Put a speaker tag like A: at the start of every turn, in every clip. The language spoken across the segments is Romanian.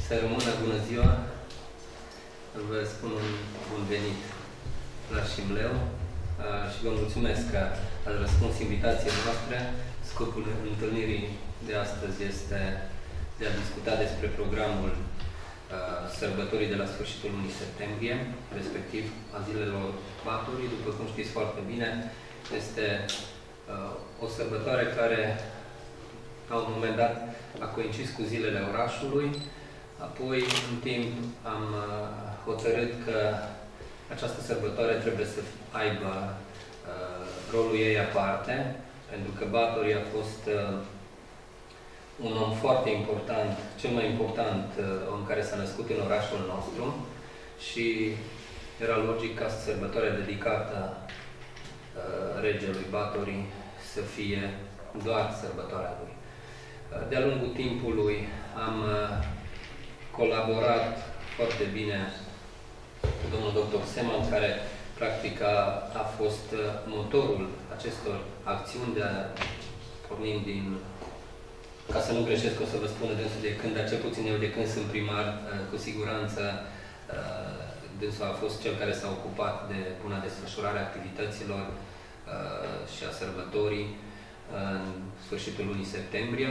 A: Să rămână, bună ziua! Vă spun un bun venit la Șimleu și vă mulțumesc că ați răspuns invitației noastre. Scopul întâlnirii de astăzi este de a discuta despre programul sărbătorii de la sfârșitul lunii septembrie, respectiv a zilelor Batorii. După cum știți foarte bine, este o sărbătoare care la un moment dat a coincis cu zilele orașului. Apoi, în timp, am hotărât că această sărbătoare trebuie să aibă rolul ei aparte, pentru că Batorii a fost un om foarte important, cel mai important om care s-a născut în orașul nostru și era logic ca sărbătoarea dedicată regelui Batorii să fie doar sărbătoarea lui. De-a lungul timpului am colaborat foarte bine cu domnul dr. Seman, care practic a fost motorul acestor acțiuni, pornind din, ca să nu greșesc, o să vă spun dânsul de când, dar cel puțin eu de când sunt primar, cu siguranță dânsul a fost cel care s-a ocupat de buna desfășurare a activităților și a sărbătorii în sfârșitul lunii septembrie.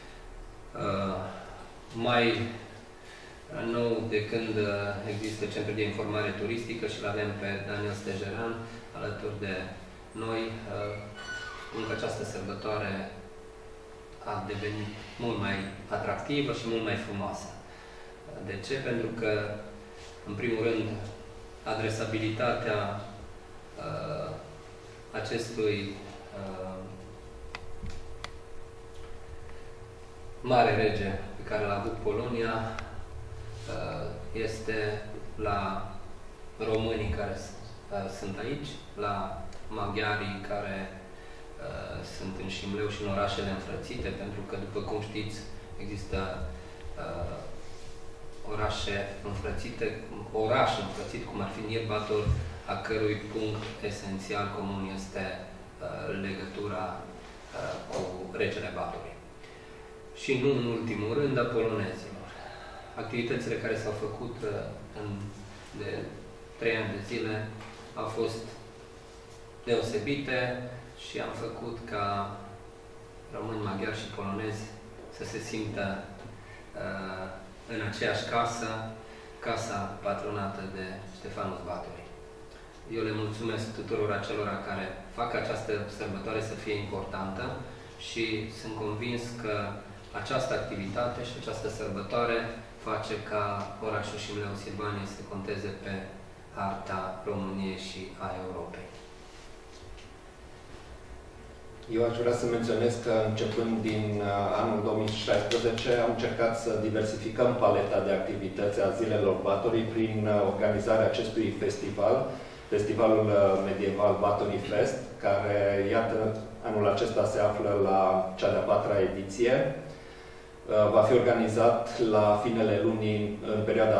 A: Mai nou, de când există Centrul de Informare Turistică și îl avem pe Daniel Stejeran alături de noi, spun că această sărbătoare a devenit mult mai atractivă și mult mai frumoasă. De ce? Pentru că, în primul rând, adresabilitatea acestui mare rege pe care l-a avut Polonia este la românii care sunt aici, la maghiarii care sunt în Șimleu și în orașele înfrățite, pentru că, după cum știți, există orașe înfrățite, oraș înfrățit, cum ar fi Nirbator, a cărui punct esențial comun este legătura cu regele Batorii. Și nu în ultimul rând a polonezilor. Activitățile care s-au făcut de 3 ani de zile au fost deosebite și am făcut ca români, maghiari și polonezi să se simtă în aceeași casă, casa patronată de Ștefanus Batorii. Eu le mulțumesc tuturor acelora care fac această sărbătoare să fie importantă și sunt convins că această activitate și această sărbătoare face ca orașul Șimleu-Silvanie să conteze pe harta României și a Europei.
B: Eu aș vrea să menționez că începând din anul 2016 am încercat să diversificăm paleta de activități a zilelor Batorii prin organizarea acestui festival, Festivalul Medieval Batory Fest, care, iată, anul acesta se află la cea de-a 4-a ediție. Va fi organizat la finele lunii, în perioada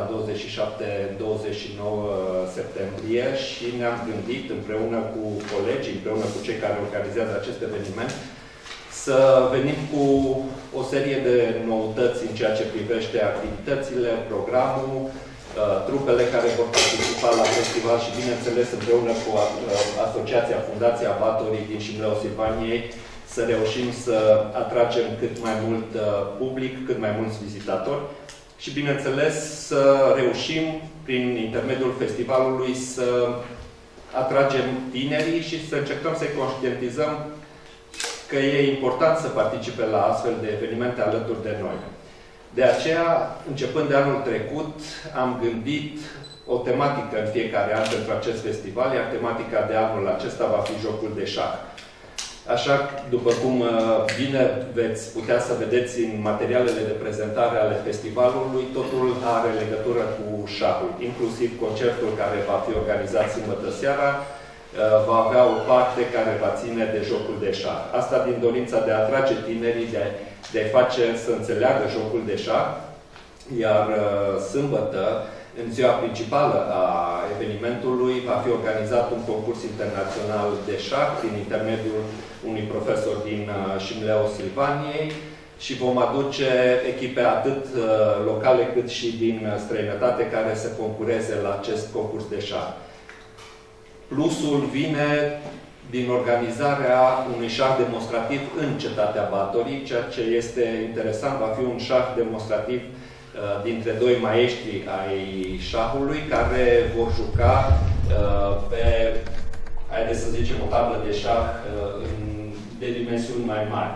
B: 27-29 septembrie și ne-am gândit împreună cu colegii, împreună cu cei care organizează acest eveniment, să venim cu o serie de noutăți în ceea ce privește activitățile, programul, trupele care vor participa la festival și, bineînțeles, împreună cu Asociația Fundația Batorii din Șimleu-Silvaniei, să reușim să atragem cât mai mult public, cât mai mulți vizitatori și, bineînțeles, să reușim, prin intermediul festivalului, să atragem tinerii și să încercăm să-i conștientizăm că e important să participe la astfel de evenimente alături de noi. De aceea, începând de anul trecut, am gândit o tematică în fiecare an pentru acest festival, iar tematica de anul acesta va fi jocul de șah. Așa, după cum bine veți putea să vedeți în materialele de prezentare ale festivalului, totul are legătură cu șahul. Inclusiv concertul care va fi organizat sâmbătă seara va avea o parte care va ține de jocul de șah. Asta din dorința de a atrage tinerii, de a face să înțeleagă jocul de șah. Iar sâmbătă, în ziua principală a evenimentului, va fi organizat un concurs internațional de șah prin intermediul unui profesor din Șimleu-Silvaniei și vom aduce echipe atât locale cât și din străinătate care să concureze la acest concurs de șah. Plusul vine din organizarea unui șah demonstrativ în cetatea Batorii, ceea ce este interesant, va fi un șah demonstrativ dintre doi maestri ai șahului, care vor juca pe, haideți să zicem, o tablă de șah de dimensiuni mai mari.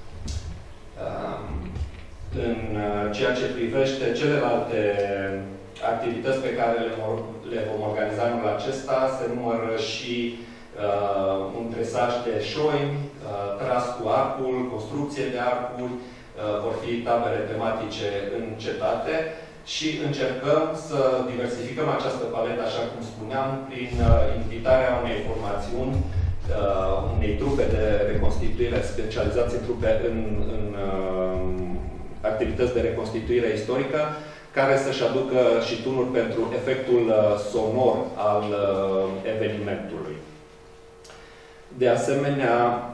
B: În ceea ce privește celelalte activități pe care le vom organiza anul acesta, se numără și un tresaj de șoimi, tras cu arcul, construcție de arcuri, vor fi tabere tematice în cetate și încercăm să diversificăm această paletă, așa cum spuneam, prin invitarea unei formațiuni, unei trupe de reconstituire specializați în trupe în activități de reconstituire istorică, care să-și aducă și tunuri pentru efectul sonor al evenimentului. De asemenea,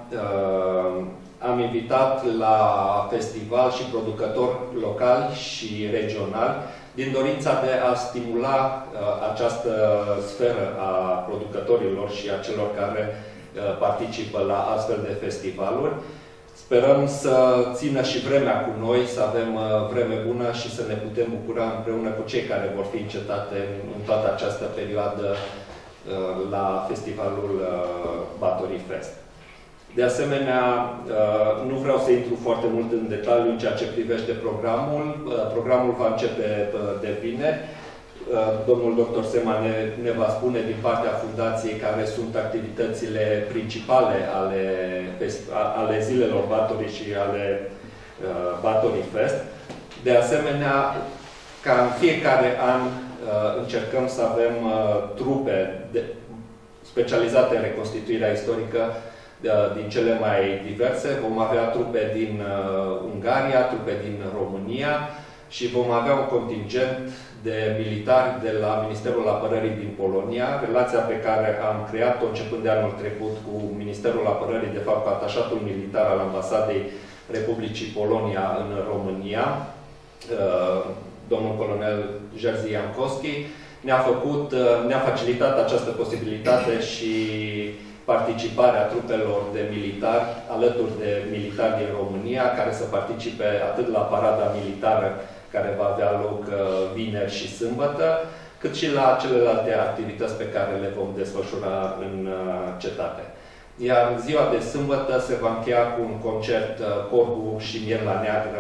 B: am invitat la festival și producători locali și regionali din dorința de a stimula această sferă a producătorilor și a celor care participă la astfel de festivaluri. Sperăm să țină și vremea cu noi, să avem vreme bună și să ne putem bucura împreună cu cei care vor fi în cetate în toată această perioadă la festivalul Batorii Fest. De asemenea, nu vreau să intru foarte mult în detaliu în ceea ce privește programul. Programul va începe de vineri. Domnul dr. Sema ne va spune din partea Fundației care sunt activitățile principale ale zilelor Batorii și ale Batorii Fest. De asemenea, ca în fiecare an încercăm să avem trupe specializate în reconstituirea istorică din cele mai diverse. Vom avea trupe din Ungaria, trupe din România și vom avea un contingent de militari de la Ministerul Apărării din Polonia. Relația pe care am creat-o începând de anul trecut cu Ministerul Apărării, de fapt cu atașatul militar al Ambasadei Republicii Polonia în România, domnul colonel Jerzy Jankowski, ne-a facilitat această posibilitate și participarea trupelor de militari, alături de militari din România, care să participe atât la parada militară care va avea loc vineri și sâmbătă, cât și la celelalte activități pe care le vom desfășura în cetate. Iar ziua de sâmbătă se va încheia cu un concert Corbu și Mierla Neagră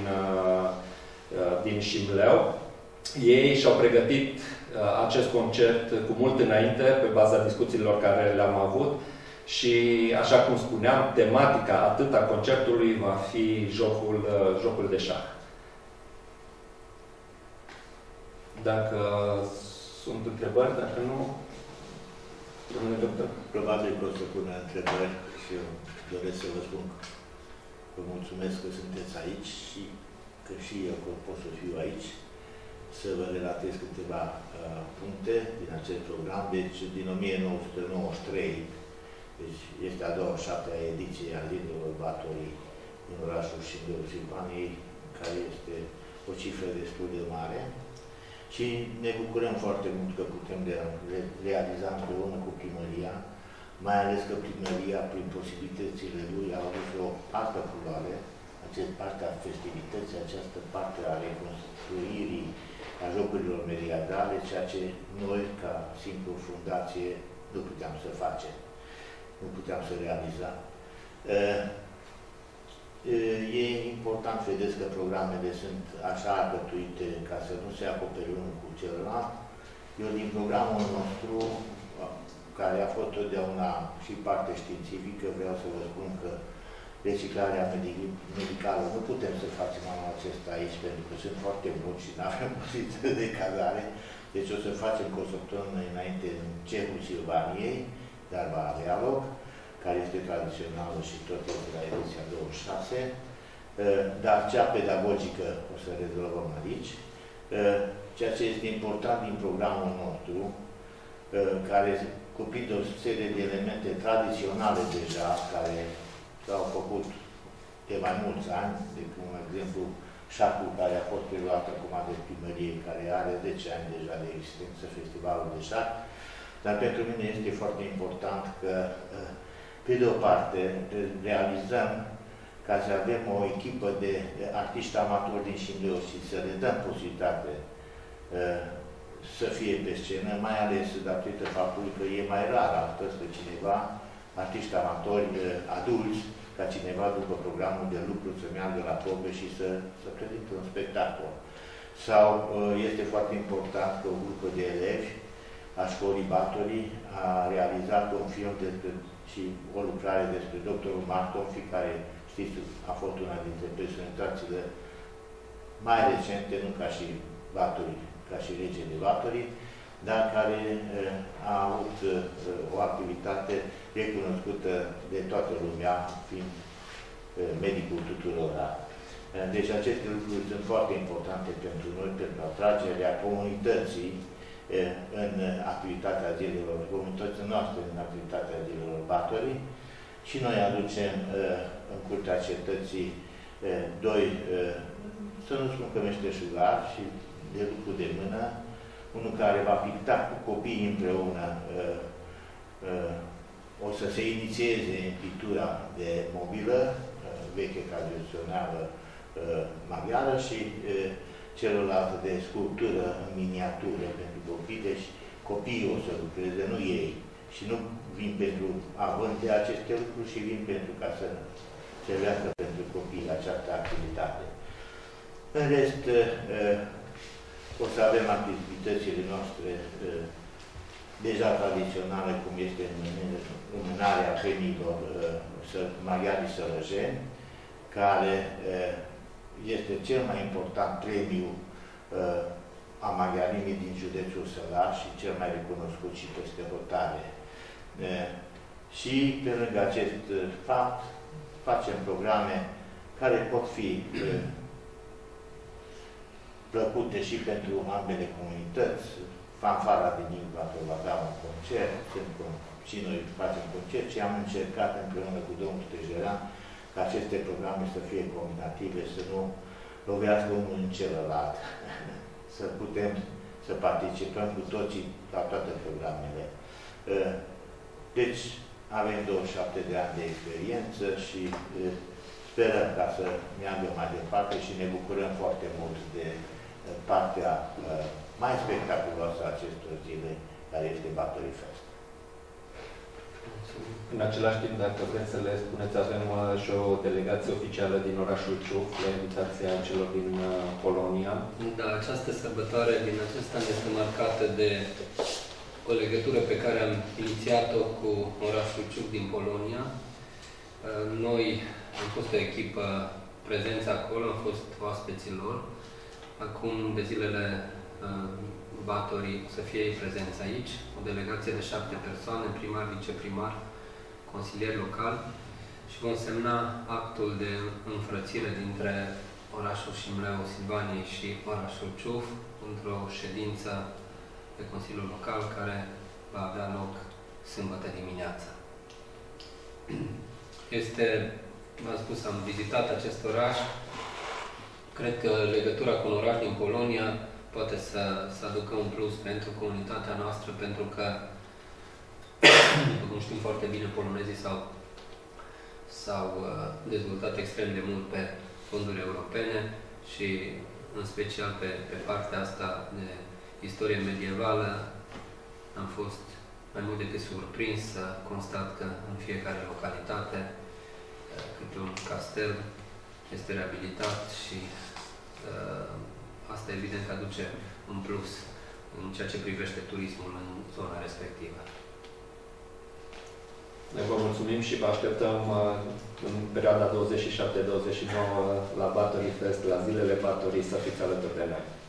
B: din Șimleu. Ei și-au pregătit acest concert cu mult înainte, pe baza discuțiilor care le-am avut și, așa cum spuneam, tematica atât a concertului va fi jocul de șah. Dacă sunt întrebări, dacă nu, domnule doctor.
C: Probabil că o să pună întrebări și eu doresc să vă spun că vă mulțumesc că sunteți aici și că și eu pot să fiu aici, să vă relatez câteva puncte din acest program. Deci, din 1993, deci este a 27-a ediție a Zilelor Batorii în orașul Șimleu Silvaniei, care este o cifră destul de mare. Și ne bucurăm foarte mult că putem realiza împreună cu primăria, mai ales că primăria, prin posibilitățile lui, a avut o altă culoare, această parte a festivității, această parte a reconstruirii a jocurilor medievale, ceea ce noi, ca simplu fundație, nu puteam să facem, nu puteam să realizăm. E important, vedeți că programele sunt așa alcătuite ca să nu se acopere unul cu celălalt. Eu, din programul nostru, care a fost totdeauna și parte științifică, vreau să vă spun că reciclarea medicală nu putem să facem anul acesta aici, pentru că sunt foarte mulți și nu avem posibilitate de cazare. Deci o să facem cu o săptămână înainte în Cehul Silvaniei, dar va avea loc, care este tradițională și tot este la ediția 26, dar cea pedagogică o să rezolvăm aici. Ceea ce este important din programul nostru, care cuprinde o serie de elemente tradiționale deja, care s-au făcut de mai mulți ani, de exemplu, șacul care a fost preluat acum de primărie, care are 10 ani deja de existență, festivalul de șac, dar pentru mine este foarte important că, pe de o parte, realizăm ca să avem o echipă de artiști amatori din Șimleu și să le dăm posibilitate să fie pe scenă, mai ales datorită faptului că e mai rar astăzi că cineva, artiști amatori adulți, ca cineva după programul de lucru să meargă la probe și să prezinte un spectacol. Sau este foarte important că o grupă de elevi a școlii Batorii a realizat un film și o lucrare despre doctorul Martonfi, care, știți, a fost una dintre personalitățile mai recente, nu ca și Batorii, ca și regele Batorii, dar care a avut o activitate recunoscută de toată lumea, fiind medicul tuturora. Deci aceste lucruri sunt foarte importante pentru noi, pentru atragerea comunității în activitatea zilelor, comunității noastre în activitatea zilelor Batorii, și noi aducem în curtea cetății doi, să nu spun că meșteșugari și de lucru de mână, unul care va picta cu copiii împreună, o să se inițieze în pictura de mobilă, veche tradițională maghiară, și celălalt de sculptură în miniatură pentru copii, deci copiii o să lucreze, nu ei. Și nu vin pentru având de aceste lucruri, și vin pentru ca să servească pentru copii această activitate. În rest, o să avem activitățile noastre deja tradiționale, cum este înmânarea premiilor maghiarii sălăjeni, care este cel mai important premiu a maghiarimii din județul Sălaș și cel mai recunoscut și peste hotare. Și pe lângă acest fapt, facem programe care pot fi plăcute și pentru ambele comunități. Fanfara din Nimbator va avea un concert, și noi facem concert, și am încercat împreună cu domnul Tejeran ca aceste programe să fie combinative, să nu lovească unul în celălalt, să putem să participăm cu toții la toate programele. Deci, avem 27 de ani de experiență și sperăm ca să meargă mai departe și ne bucurăm foarte mult de partea mai spectaculoasă a acestor zile, care este Batorii Fest.
B: În același timp, dacă vreți să le spuneți, avem și o delegație oficială din orașul Ciuc, la invitația celor din Polonia.
A: Da, această sărbătoare din acest an este marcată de o legătură pe care am inițiat-o cu orașul Ciuc din Polonia. Noi am fost o echipă prezență acolo, am fost oaspeții lor. Acum, de zilele Batorii, să fie ei prezenți aici, o delegație de 7 persoane, primar, viceprimar, consilier local, și vom semna actul de înfrățire dintre orașul Șimleu, Silvaniei și orașul Ciuf într-o ședință de Consiliul Local care va avea loc sâmbătă dimineața. V-am spus, am vizitat acest oraș. Cred că legătura cu un oraș din Polonia poate să aducă un plus pentru comunitatea noastră, pentru că, după cum știm foarte bine, polonezii s-au dezvoltat extrem de mult pe fonduri europene și, în special, pe partea asta de istorie medievală, am fost mai mult decât surprins să constat că în fiecare localitate câte un castel este reabilitat și asta evident aduce un plus în ceea ce privește turismul în zona respectivă.
B: Ne vă mulțumim și vă așteptăm în perioada 27-29 la Batorii Fest, la Zilele Batorii, să fiți alături de noi.